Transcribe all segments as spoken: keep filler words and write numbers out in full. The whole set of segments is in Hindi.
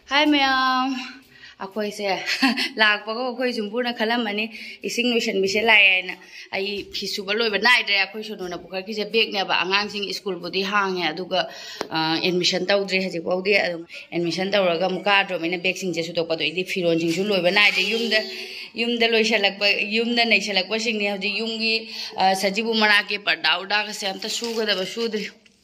Hi मैम अखोई से लापको अखोई जुम्बुना खलमनी इसिंग लोशन बिसे लायना आई फिसुबा लोइबा नाइद्रे अखोई सोनुना पुखर किसे बेगनेबा आंगांसिंग स्कूल बुदी हांगे अदुगा एडमिशन तौद्रे हजि पौदे एडमिशन तौरगा मुकाद्रो मैंने बेगसिंग जे सुतोकदो इदि फिरोनसिंग सु लोइबा नाइद्रे युमदा युमदा लोइसलकबा युमदा नैसलकबा सिंगने हजि युमगी सजिबु मनाके पर्दा उडागा से अमता सुगदबा सुद्रि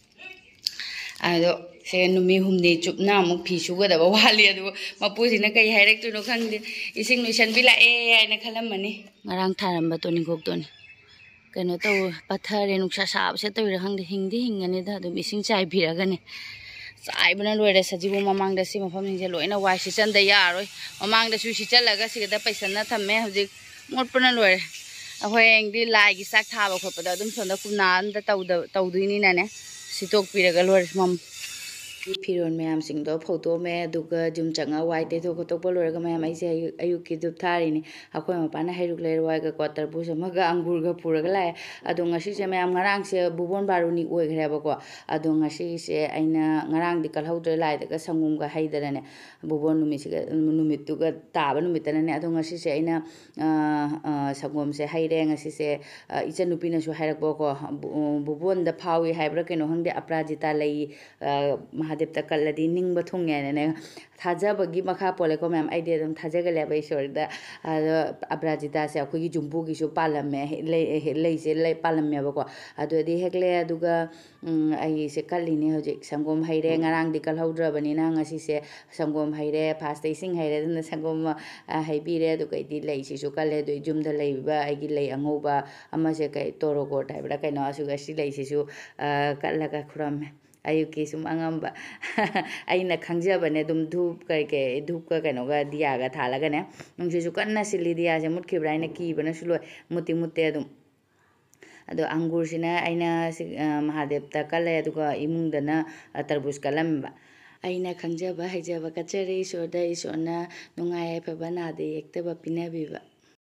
अदो से नुमी हुमने चुपना अमुक फी सुगदबा वाली अदु मपुसिना कई हाइरेक्टनो खंगदे इसिंग लोशन बि लाए आइना खलमनी ngarang tharamba toni gok toni keno to pathare nuksa sab se toira khangde hingdi hingani da dum ising chai biragani chai bana loire sajibu mamang da si mafam hingje loina wai si chan da yaroi mamang da su si chalaga si da paisa na thamme hojik mot pana loire ahoi engdi lai gi sak thaba khop da dum sonda kumnan da tawda tawduini na ne sitok piraga loire mam फिरोन मैम सिंह फोटो में जुम चंगा वाई तेथो खोटोप लोरगा मैम ऐसे अयुक की दुप थारीनी अखोई मपाना हैरुक लेर वाइगा क्वार्टर पुस अमगा अंगूरगा पुरगा लाए अदो ngasi se ma'am ngarang se bubon baruni oigreba ko ado ngasi se aina ngarang di kalhaudre lai daga sangum ga haidarane bubon numit se numit tu ga taba numit ne ado ngasi se aina sangum se haire ngasi se icha nupi na su hairak ko bubon da phawi haibra keno hangde aprajita lai देवता कल्लदी निंग बथुंगे ने थाजबगी मखा पोलेको मैम आइडिया दम थाजगले बे इसोरदा अपराजिता से अखोगी जुम्बू की सु पालमे ले ले से ले पालमे बको अदोदी हेकले अदुगा आई से कल्लिने हजिक संगोम हाइरे ngarang di kalhaudra bani na ngasi se संगोम हाइरे फास्ट इसिंग हाइरे दन संगोम हाइबिरे अदुगा इदि ले से सु कल्ले दो जुमदा लेबा आइगी ले अंगोबा अमा से कै तोरोको टाइबरा कैनो असुगा सि ले से सु कल्लगा खुरमे अयुकी सुम अंगम्बा अइना खंगजबने दुम धूप करके धूप का कनोगा दियागा थालागने नुंसिसु कन्ना सिली दिया से मुटखिब्राइना कीबना सुलो मुति मुते अदुम अदो अंगूर सिना अइना महादेवता कले अदुगा इमुंगदना तरबूज कलमबा अइना खंगजबा हाइजबा कचरे इसोरदा इसोरना नुंगाय फबा नादे येक्तबा पिनाबिबा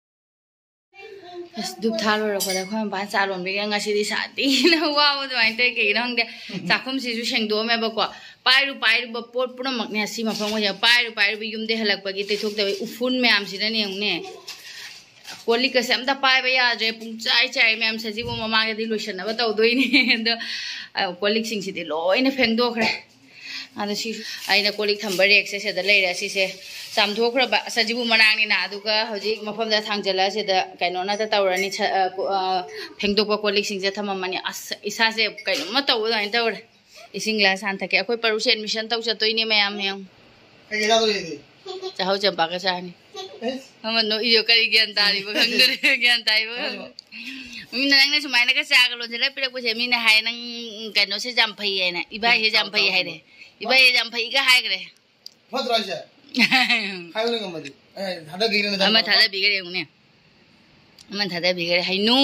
दुप थालो रखोदा खोम पान चालोन बेगा ngasi di sati na wow दुआइन ते के नंग दे चाखुम सिसु सेंगदो मेबा को पाइरु पाइरु ब पोट पुनमक ने सि मफंग ओ पाइरु पाइरु बि युम दे हलक बगी ते थोक दे उफुन मैम सिना ने ने कोली का सेम दा पाइबा याजे पुंग चाइ चाइ मैम सजिबो ममाग दि लोशन अब तौ दोइनी द कोलिक सिंग सिदि लोइने फेंगदो खरे आदा सि आइना कोलिक थंबर रेक से सेदा लेरा सि से सामथोखरबा सजिबु मनांगनि ना अदुगा हजिक मफमदा थांजला सेदा कैनोना ता तौरनी फेंगदोपा कोलिक सिंग जे थममनि इसा से कैनो म तौ दाइन तौर इसिंग ग्लास हान थके अखोय परुसे एडमिशन तौ चतोइने मयाम मयाम कगे जा दोइदि चाहौ चंपा का चाहनी हम नो इयो करी ज्ञान तारी बखंगरे ज्ञान ताई ब मिना नंगने सुमाइना का चागा लोजला पिरक पसे मिना हाय नंग कैनो से जाम फई हैना इबा हे जाम फई हाय रे इबा हे जाम फई का हाय करे फद्राइसे हायने गमदि ए थादा गिरने थादा थादा बिगरे उने मन थादा बिगरे हायनु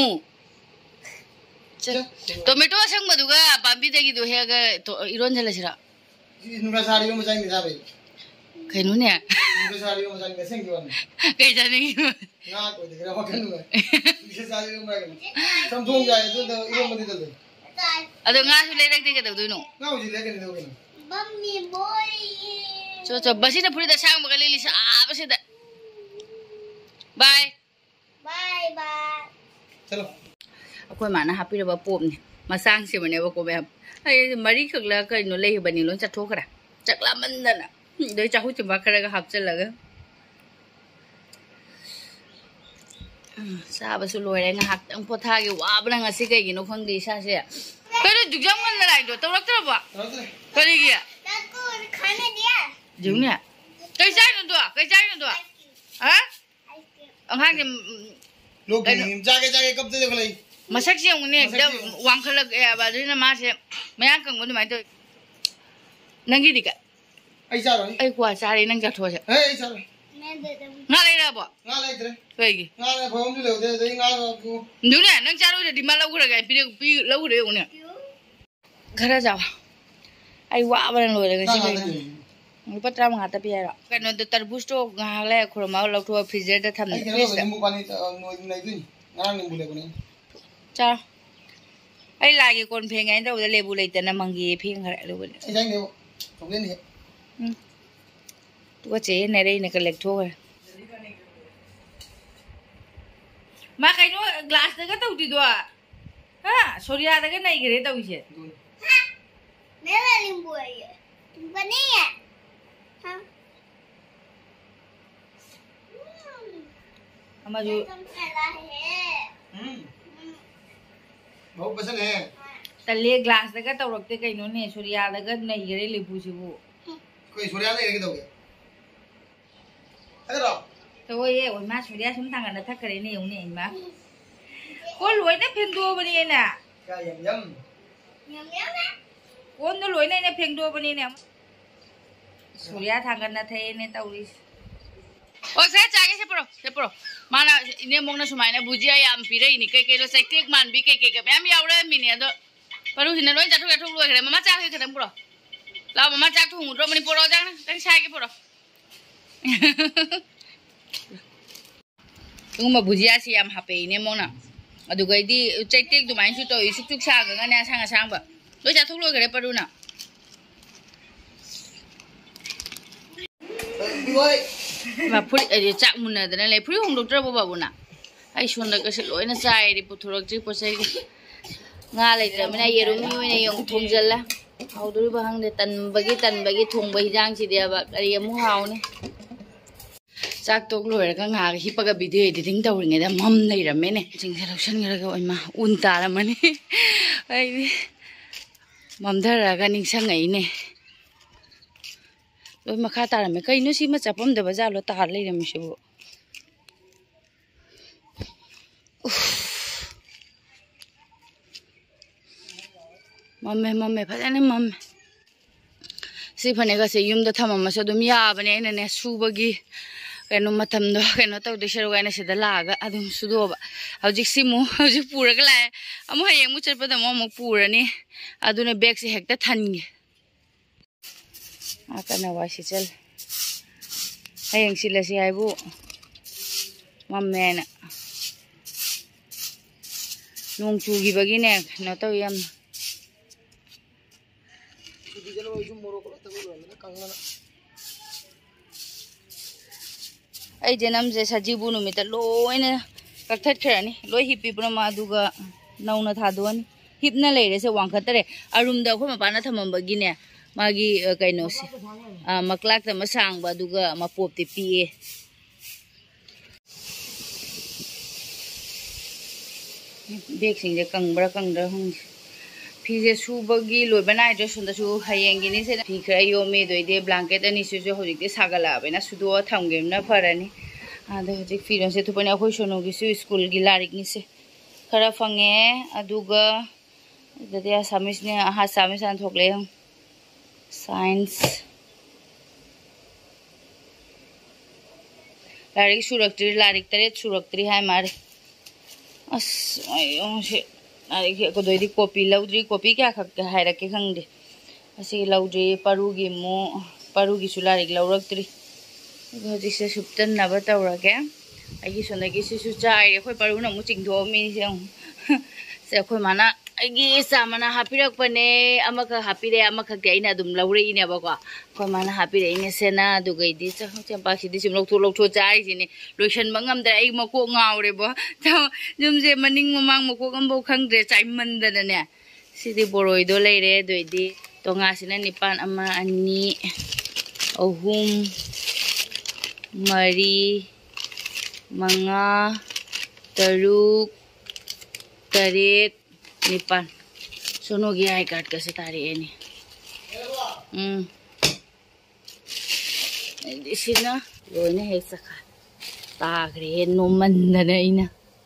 टोमेटो संग मदुगा पांबी देगी दो हेगा तो इरोन झलसिरा नुरा साड़ियो मचाई निसाबे कैनु ने नुरा साड़ियो मचाई नेसेंग दिवन कै जाने ना कोइ देगरा मकनु इसे साड़ियो मचाई समथोंग जाय तो इरो मदि दले अदो nga su lerak de ga दउनो nga उजि लेके ने दोगे मम्मी बोय चो चो बसी ना फुरी दा सांग मगले लिसा बसी दा बाय बाय बाय चलो अखोय माना हापिरबा पोपने मसांग से बने बको बे आई मरी खगला कइनो लेहि बनी लोन चथोखरा चकला मंदना दे चाहू चिबा खरगा हापचलगा साबसु लोइरे ngahak tang pothage wabna ngasi kaigino khangdi saase kare jujam ngan laidो तौरक्तरबा करिगिया ताको खाने दिया जुने कै जाय न दो कै जाय न दो ह अंहां के लोग जागे जागे कब दे देखलै मसक से उने एकदम वांखलक ए बादिना मासे मया कंगो दुमाय तो नंगी दिका ai sao rồi ai quả sao đi nâng chặt thôi chứ ai sao rồi ngã lấy ra bỏ ngã lấy thế cái gì ngã lấy phải không đi lâu thế đấy ngã đúng nè nâng chặt rồi đi mà lâu rồi cái pi pi lâu rồi nè khá là giàu ai quả vào rồi cái gì này người bắt ra mà ngắt pi rồi cái nó từ bút to ngã lấy khổ máu lâu thôi freezer đã thầm được freezer nimu pani nuôi này chứ ngã nimu lấy cái này chao ai lại cái con phèn cái đâu để lấy bù lấy tên là mang gì phèn cái lại luôn ai dành đâu không lên đi ว่าเจ๊ในได้ในกันเล็กทั่วมาใครนู้นกลาสก็ต้องติดตัวฮะโซเดียแต่ก็ในกันได้ต้องใช่ไม่ได้ลิมบัวอยู่วันนี้อ่ะฮะมาดูอืม बहुत पसंद है แต่เลี้ยกลาสแต่ก็ต้องรกแต่กันนู้นเนี่ยโซเดียแต่ก็ในกันได้ลิบูชิบู कोई सूर्या नहीं रख दोगे अरे तो वो ये वो माँ सूर्या सुन तंग ना था करे नहीं उन्हें इन माँ कौन लोई ने फेंक दो बनी है ना क्या यम यम यम यम ना कौन तो लोई ने ने फेंक दो बनी ने सूर्या तंग ना थे ने तो उस ओ से जाके से परो से परो माना इन्हें मोंगना सुमाई ने बुझिया याम पीरे इन्हीं के के लो सेक्टिक मान भी के के के मैं भी आवड़े मिनिया तो पर उस ने लोई जातु जातु लोई करे मामा जाके करे परो लाओ मामा जाके हूँ तो मनी परो जाना तंग शायद के परो तुम माँ बुझिया सी याम हापे इन्हें मोंगना अदु गई दी सेक्टिक तो माइन सुतो इस चुक शाग का ने सांग सांग बा लोई जातु लोई करे परो नाมาพูดเดี๋ยวจักมุนเดี๋ยวนั่นเลยพูดของดรบัวบุญน่ะไอ้ชวนเด็กก็สิลอยน่ะใจดิปุถุรักจีปุใส่งาเลยเดี๋ยวไม่ได้เยรุ่มยุ่ยในยงทุ่งจัลละเอาดูบ้างเดี๋ยวตันบางตันบางทุ่งบางจางสิเดียวแบบอะไรยังมุ่งเอาเนี่ยจักตกลอยก็งาฮิปกับบิดเดี๋ยวทิ้งตัวเงี้ยแต่มั่มเลยละแม่เนี่ยจริงๆเราฉันก็เลยก็ไอ้มาอุ่นตาละมันนี่ไอ้มั่มเท่าไรกันนิ่งช่างไงเนี่ยโดยมาฆ่าตาละไม่เคยนู้สิมาจับผมเดี๋ยวบ้าเราตาเลยละไม่ใช่บุมัมแม่มัมแม่พัดเนี่ยมัมสิพันเนี่ยก็เสียยุ่มตัวทำมาสะดุมยาบันเนี่ยเนี่ยสูบกี้กันนุ่มมาทำด้วยกันนุ่มตัวเด็กชายวัยเนี่ยเสด็จลากอะดุมสุดอบเอาจิกซิมูเอาจิกปูระก็เลยอามาให้ยังมุจฉาปะแต่มองมุกปูระนี่อะดุเนี่ยแบกสิเหกแต่ทันไงอาการน่าว่าสิเจลให้ยังสิเลสิไอ้บุมัมแม่น่ะนุ่งจูกีบกี้เนี่ยน่าตัวยังไอ้เจนัมเจสัจจิบุนุมิตรลอยเนี่ยกักทัดขนาดนี้ลอยฮิปปี้ปนมาดูก็น่าอุณหาดวนฮิปนั่นเลยเดี๋ยวเสวังขัดแต่อารมณ์เดียวเขามาปานะทำมันบกี้เนี่ยมากี้ไก่โนสิอ่ามาคลักแต่มาสั่งบาดูก็มาปบติปีเด็กสิ่งจะกังบระกังเด้อห้องพี่จะสู้บกี้ลอยไปไหนจะสุนทรสู้ให้ยังกินนี่เสร็จพี่เคยโยมมีด้วยเดบลังเกตอันนี้สู้ๆเขาจะได้สักละไปนะสู้ตัวทำเกมนะพอร์นี่อ่าเดี๋ยวจะฟิลน์เสร็จทุกคนเอาคุยชนกิสู้สกูลกีฬาริกนี่เสร็จขราฟังเงอดูก็เดี๋ยวสามีเนี่ยอาหารสามีสันทกเลย science लारिक सुरक्षित लारिक तरे सुरक्षित है मारे अस अयो से लारिक को दोई दी कॉपी लौद्री कॉपी क्या खक है रखे खंगदे असी लौद्री परुगी मो परुगी सु लारिक लौरक्त्री हजि से सुप्तन नब तौरगे आगी सोनगी सिसु चाइ अखोय परु न मु चिंगदो मी से से अखोय माना आगी सामना हापिरक पने अमक हापिरे अमक खगैना दुम लौरे इने बको अखोय माना हापिरे इने सेना दुगैदि चंपा सिदि सिम लौथो लौथो चाइ सिने लोइसन बंगम द आई मको गावरे बो जुम जे मनिंग ममांग मको गंबो खंगदे चाइ मंदन ने सिदि बोरोय दो लेरे दोइदि तोंगा सिना निपान अमा अनि अहुम मरी मंगा तरुक तरेत निपान सोनो गया आई कार्ड कैसे तारी है नहीं हम्म इसी ना लोने है सका तागरे नो मंदन इना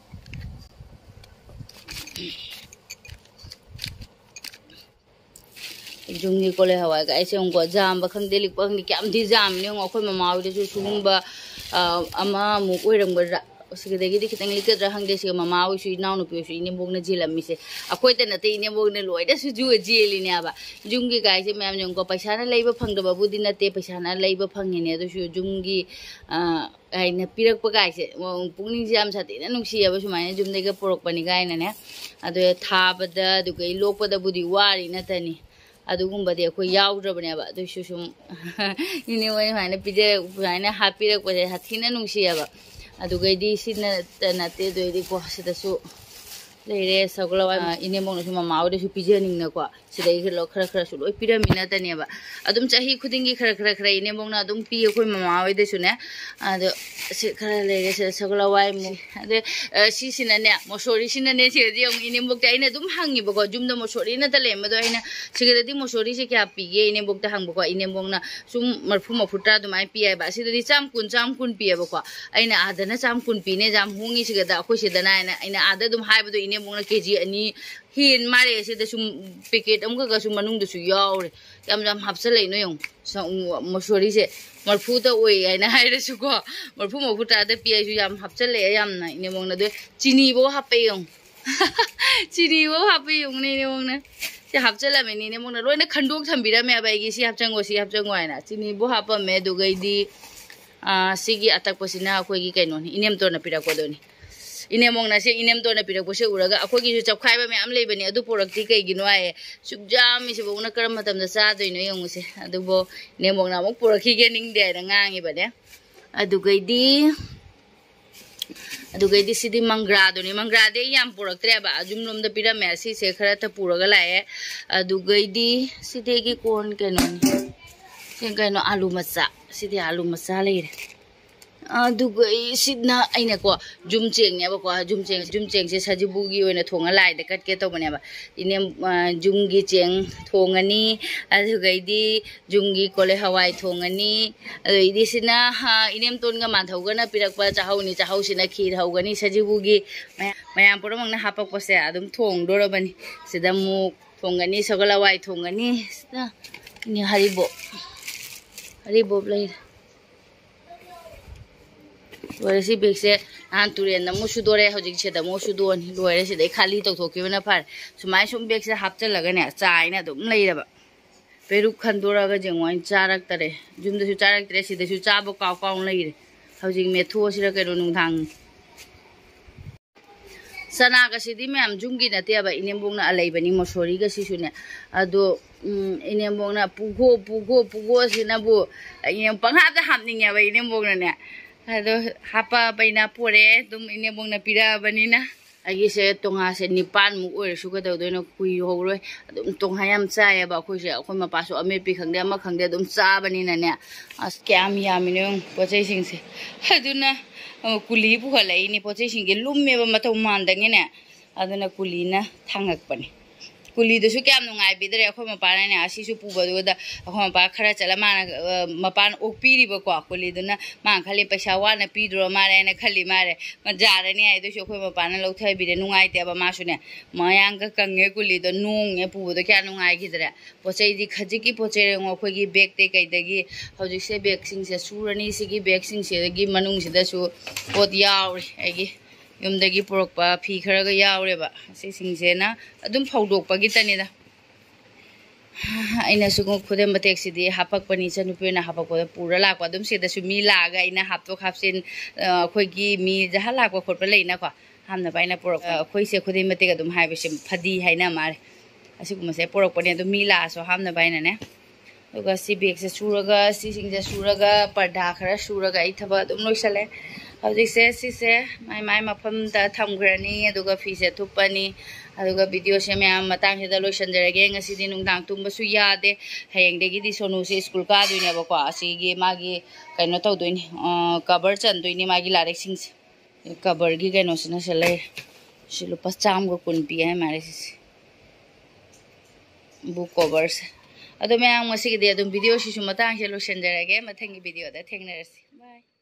जुंगी कोले हवा का ऐसे उनको जाम बखंग दिलिक बखंग क्या हम दी जाम नहीं उनको कोई ममाऊ दे जो सुंग बा अमा मुकोई रंग बरा उसके देखी देखी तंग लिखत रहंग दे से ममाऊ सुई नाउ नु पियो सुई ने बोगने जिलम मिसे अकोई त नते इने बोगने लोय दे सुजु जेली ने आबा जुंगी गाय से मैम जंग को पैसा ना लेबो फंग दबा बुदि नते पैसा ना लेबो फंगी ने तो सु जुंगी गाय ने पिरक प गाय से पुंगनी जाम साथी ने नुसी आबा सुमाय जुम देगा पोरक पनि गाय ने ने अदो थाबदा दुगै लोकपदा बुदि वारी नतनी ꯑꯗꯨꯒꯨꯝꯕꯗꯤ ꯑꯩꯈꯣꯏ ꯌꯥꯎꯗ꯭ꯔꯕꯅꯦꯕ ꯑꯗꯨꯏꯁꯨ ꯁꯨꯝ ꯏꯅꯦ ꯍꯣꯏ ꯁꯨꯃꯥꯏꯅ ꯄꯤꯖꯔꯛ ꯁꯨꯃꯥꯏꯅ ꯍꯥꯞꯄꯤꯔꯛꯄꯁꯦ ꯊꯤꯅ ꯅꯨꯡꯁꯤꯌꯦꯕ ꯑꯗꯨꯒꯩꯗꯤ ꯁꯤꯅ ꯅꯠꯇꯦ ꯑꯗꯨꯏꯗꯤꯀꯣ ꯁꯤꯗꯁꯨ लेरे सगलवा इनेमोंनसु ममा ओदेसु पिजनिंगनाको सिदै खरा खरा खरासु लोइ पिरमिनातनेबा अदुम चाही खुदिंगी खरा खरा खरा इनेमोंना अदुम पि अखोय ममा ओदेसुने अदो सि खरा लेरे सगलवा मु अदे सिसिनाने मोसोरी सिनाने सिदि यम इनेमोक्ता आइना अदुम हांगिबको जुमदा मोसोरी न तले मदो आइना सिगदि मोसोरी से क्या पिगे इनेमोक्ता हांगबको इनेमोंना सुम मरफु मफुटा दुमाय पियाबा सिदि चाम कुन चाम कुन पियाबको आइना आदना चाम कुन पिने जाम हुंगी सिगदा अखोय सिदना आइना आइना आदा दुम हाइबदो इनेमोंना केजी अनि हिन मारे सिदा सुम पैकेट अमका सुम मनुंगदसु यावरे याम याम हापसलैनो यं मोसोरी से मरफुदा ओय आइना हाइरसुको मरफु मफुटादा पियासु याम हापसले यामना इनेमोंना दे चिनीबो हापे यं चिनीबो हापे यं इनेमोंना से हापचलामे इनेमोंना लोइना खंडोक थंबिरामे बाइगी सि हापचंगो सि हापचंगो आइना चिनीबो हापमे दुगैदी आ सिगी अतकपसिना अखोयगी कैनोनी इनेमतोना पिराकोदोनी इनेमोंना से इनेमतोना पिराकोसे उरगा अखोयगी चपखाइबा मैम लेबनी अदु पोरक्ति कैगिनो आए सुजामी से बोना करम मतमदा चादोइनो यंगुसे अदुबो इनेमोंना मो पोरखिगे निंगदे आइना ngangiबने अदुगैदी अदुगैदी सिदी मंग्रादोनी मंग्रादे याम पोरक्त्रेबा जुमलोमदा पिरामे सि से खरा त पुरगा लाए अदुगैदी सिदेगी कोन कैनोनी से कैनो आलू मचा सिदी आलू मचा लेरे अदुगै सिदना आइना को जुम चेंगनेबा को जुम चेंग जुम चेंग से सजिबुगी ओइना थोंगा लाइदा कटके तोबनेबा इने जुमगी चेंग थोंगनी अदुगैदी जुमगी कोले हवाई थोंगनी अदुगैदी सिना इनेम तोनगा माथौगना पिरकपा चाहौनी चाहौसिना खीर हौगनी सजिबुगी मयाम पुरमंगना हापकपसे अदुम थोंगदोरबनी सिदा मु थोंगनी सगलावाई थोंगनी सिदा इने हरिबो हरिबो लैर वैसे बेग से हाँ तुरेन नमो सुदोरे हजिक से दमो सुदोनी लोरे से खाली तौथोकिबना फार सुमाय सुम बेग से हापचलगने चाइना दुम लेरबा पेरुक खंदोरगा जेंगवाइन चारक्तरे जुमदसु चारक्तरे सिदसु चाबो काव काव लेरे हजिक मेथो सिरा केरो नुंधांग सनागा सिदी मैम जुंगी नतेबा इनेमबोंना अलेबनी मोसोरीगा सिसुने अदो इनेमबोंना पुगो पुगो पुगो सिनाबु इनेम पंगादा हापनिंगेबा इनेमबोंना ने अदो हापा बैना पोरे तुम इनेमोंना पिराबनिना अगिसे तोंगा से निपान मु ओरसु गदौदोनो कुई होरोय अदुम तोंहा याम चायबा अखोइसे अखोइ मपासु अमेपि खंगदे अमा खंगदे अदुम चाबनिना ने अस क्याम यामिनो पोचै सिंगसे अदुना कुली पुखलैनि पोचै सिंगे लुम्मेबा मतौ मानदंगेने अदुना कुलीना थांगकपनि कुलीदसु क्या नुंगाइ बिदरे अखोइ मपाने आसिसु पुबदुदा अखोइ मपा खरा चला माना मपान ओपिरिबको कुलीदुना मा खाली पैसा वाना पिद्रो मारे ने खली मारे मजारनि आइदसु अखोइ मपाने लौथाइ बिदे नुंगाइतेबा मासुने मयांग कंगे कुलीदो नुंगे पुबदो क्या नुंगाइ गिदरे पोचैदि खजिकी पोचैरंग अखोइगी बेग ते कैदगी हौजिसे बेग सिंगसे सुरनी सिगी बेग सिंगसेगी मनुंगसिदसु पोत यावरि आइगी युमदगी पुरकपा फी खरगा यावरेबा सिंगसेना अदुम फौदोकपगी तनिदा आइना सुगो खुदे मतेक्सिदि हापकपनि चनुपेना हापकपदा पुरा लाकपा अदुम सिदसु मी लागा आइना हापतो खापसिन अखोइगी मी जहा लाकपा खोटपा लेना को हामना पाइना पुरक अखोइसे खुदे मतेक अदुम हाइबसे फदी हाइना मारे असिगुमसे पुरकपनि अदुम मी लासो हामना पाइना ने दुगा सि बेग से सुरगा सि सिंगसे सुरगा पर्दा खरा सुरगा इ थबा अदुम लोइसले हौजिसे सिसे माइ माइ मफमदा थमग्रनी अदुगा फीसे थुपनी अदुगा वीडियो से मैम मतंग से लोइसनजरगे ngasi नुंगदांग तुंबसु यादे हयेंगदेगी सोनू से स्कूल का दुइनेबको असिगी मागी कैनो तौदोइनी कवर चंदोइनी मागी लारेक सिंग कवर गी कैनो सिना से ले सिलु पचाम को कुन पी है मारे बुक कवर्स अदो मैम ngasi दे अदुम वीडियो सिसु मतंग से लोइसनजरगे मथंगी वीडियो दा थेंगनरसि बाय।